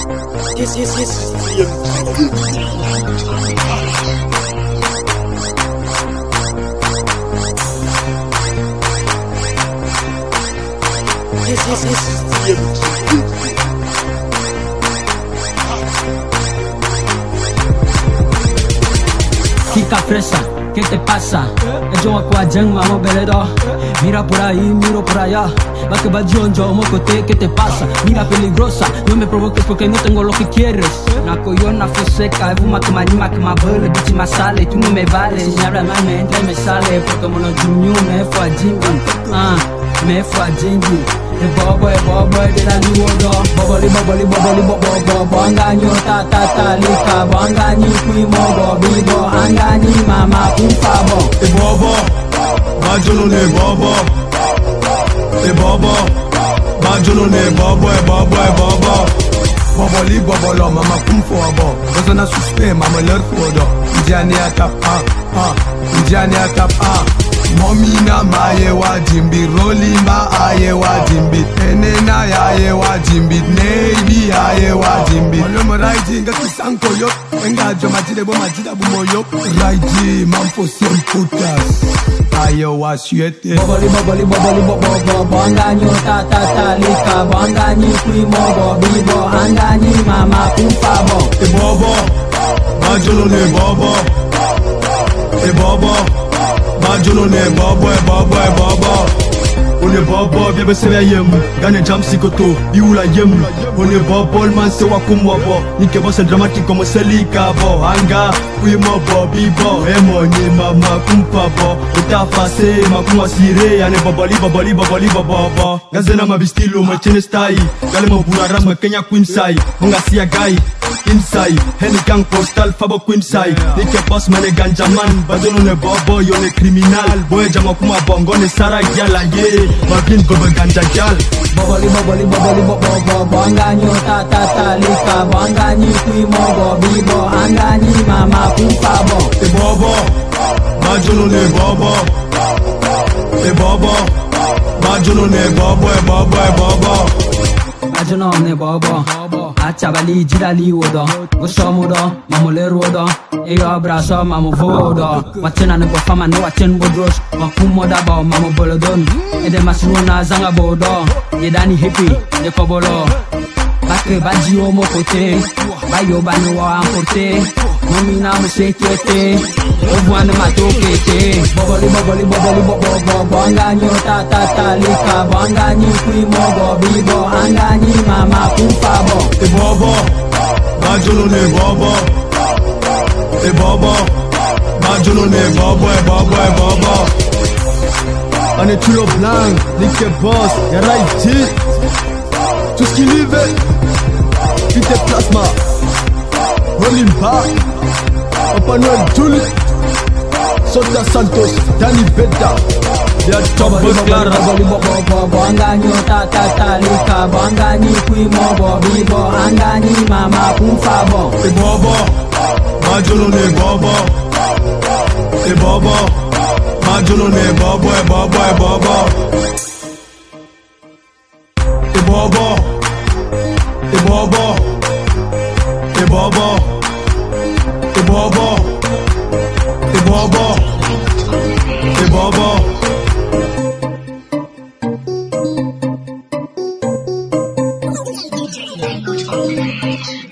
Chica fresa, ¿qué te pasa? Yo acuajang mamo beledo. Mira por ahí, miro por allá. Va que va yo mocote, ¿qué te pasa? Mira peligrosa, no me provoques porque no tengo lo que quieres. Naco yo na seca, fuma que me anima, que me abuela, bichi me sale, tú no me vales. Si habla mal me entra y me sale, porque mono junio me fue a jingi. Me fue a jingi. Bobo, de la niwodo. Boboli, bobo, anganyo, lika, anganyi, kuimo, bibo, anganyi, mama, kumfabo. Bobo, bajono ne bobo. Bobo, bajono ne bobo, bobo. Boboli, bobolo, mama, kumfabo. Bozona suspect, mama, leur fodo. Indiane atap, Indiane atap, Mommy na maye wa jimbi, rolling ba aye wa jimbi, enena ya aye wa jimbi, navy aye wa jimbi. Olom raiji nga kisanko yo, enga jo majide bo majida bu moyo. Raiji mamfo siem putas, aye wa suete. Boboli, bobo, anganyo lika, anganyi kuimo, bibo, anganyi mama kumfabo. Bobo, bajono ne bobo. Bobo. Bajono ne bobo. On est bobo, bien bese ya yem. Gane jam sikoto, biula yem. On est bobo, le man se wa kumwabo. Nike bo se dramatique comme selika bo. Anga, kuimo bo, bibo. Emoni mama kumpabo. Uta fase, makuma sire. Ane boboli. Gazena mabistilo, machene stai. Gale mabura ma Kenya queen sai. Munga siya guy. Inside, Henny gang postal, fabo queen side. Nike boss mane ganja man. Bajono ne bobo, yo ne criminal. Boy jama kuma bongo ne sara gyala ye. Mavin gobe ganja gyal. Boboli, bobo, anganyo lika, anganyi kuimo, bibo, anganyi mama kumfabo. Bobo, bajono ne bobo. Bobo, bajono ne bobo. Bajono ne bobo. Achabali jirali wodo, goshomudo, mamole rodo. Eyo abraso mamu vodo. Wachena ne bofama ne wachen bodros. Makumoda ba mamu bolodon. Ede masruna zanga bodo. Yedani hippie, ye kobolo. Bake baji omo kote. Bayo bani wa amporte. Momina musekete. Obuane matokete. Boboli, bobo, anganyo lika, anganyi kuimo, bibo, anganyi mama kumfabo. Bobo, bajono ne bobo. Bobo, bajono ne bobo. On est toujours blanc, Nick boss, y'a Raïti. Tout ce qu'il y veut, Pite Plasma, Rolling Park, Papa Noël Julie, Sota Santos, Danny Beta, y'a Tombo Clara. Bobo, anganyo lika, anganyi kuimo, bibo, anganyi mama kumfabo. Bobo, bajono ne bobo. Bobo, bajono ne bobo. DJ Language.